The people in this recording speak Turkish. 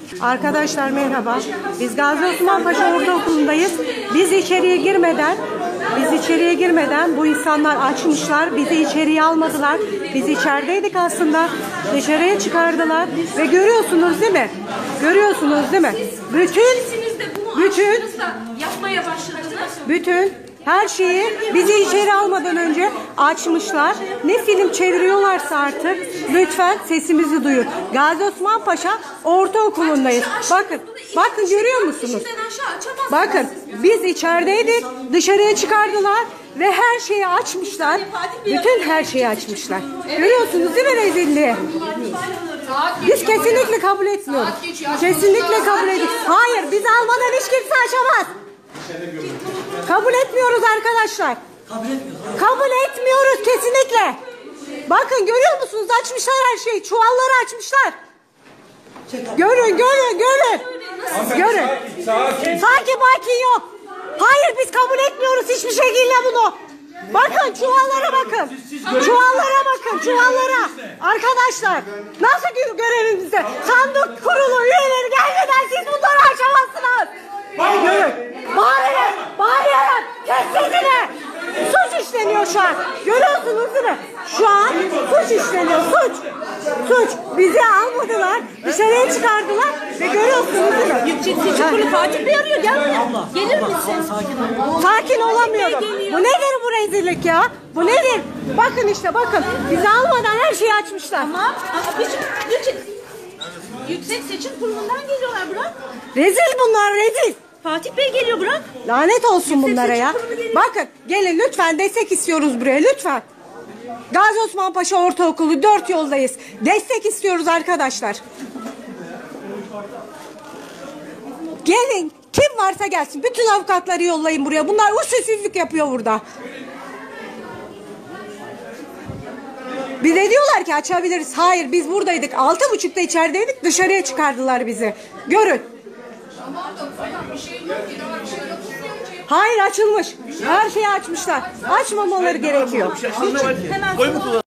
Arkadaşlar merhaba. Biz Gazi Osman Paşa Ortaokulu'ndayız. Biz içeriye girmeden bu insanlar açmışlar. Bizi içeriye almadılar. Biz içerideydik aslında. Dışarıya çıkardılar. Ve görüyorsunuz değil mi? Bütün her şeyi bizi içeri almadan önce açmışlar. Ne film çeviriyorlarsa artık lütfen sesimizi duyun. Gazi Osman Paşa Ortaokulu'ndayız. Bakın görüyor musunuz? Bakın biz içerideydik, dışarıya çıkardılar ve her şeyi açmışlar. Bütün her şeyi açmışlar. Görüyorsunuz değil mi rezilliği? Biz kesinlikle kabul etmiyoruz. Hayır, biz almadan hiç kimse açamaz. Kabul etmiyoruz arkadaşlar. Kabul etmiyoruz kesinlikle. Bakın görüyor musunuz? Açmışlar her şeyi. Çuvalları açmışlar. Görün. Sakin yok. Hayır, biz kabul etmiyoruz hiçbir şekilde bunu. Bakın çuvallara bakın. Çuvallara. Arkadaşlar nasıl görevimizde? Sandık kurulu üyeleri gelmeden siz bunları açamazsınız. Görün. Bağırarak kes sesini. Suç işleniyor şu an. Görüyorsunuz değil mi? Şu an suç işleniyor. Suç. Bizi almadılar. Dışarıya çıkardılar. Ve görüyorsunuz değil mi? Yüksek Seçim Kurulu Fatih Bey arıyor. Gel buraya. Gelir misin? Sakin olamıyorum. Bu nedir bu rezillik ya? Bu nedir? Bakın işte. Bizi almadan her şeyi açmışlar. Tamam. Yüksek Seçim Kurulu'ndan geliyorlar, bırak. Rezil bunlar, rezil. Fatih Bey geliyor, bırak. Lanet olsun bunlara ya. Bakın gelin lütfen, destek istiyoruz buraya lütfen. Gazi Osman Paşa Ortaokulu 4 yoldayız. Destek istiyoruz arkadaşlar. Gelin, kim varsa gelsin. Bütün avukatları yollayın buraya. Bunlar usulsüzlük yapıyor burada. Bir de diyorlar ki açabiliriz. Hayır, biz buradaydık. 6.30'da içerideydik. Dışarıya çıkardılar bizi. Görün. Hayır, açılmış. Her şeyi açmışlar. Açmamaları gerekiyor. Hemen